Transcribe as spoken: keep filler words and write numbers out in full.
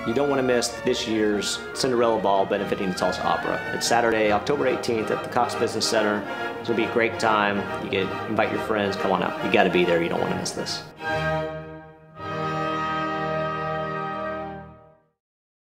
You don't want to miss this year's Cinderella Ball benefiting the Tulsa Opera. It's Saturday, October eighteenth at the Cox Business Center. It's going to be a great time. You can invite your friends. Come on out. You got to be there. You don't want to miss this.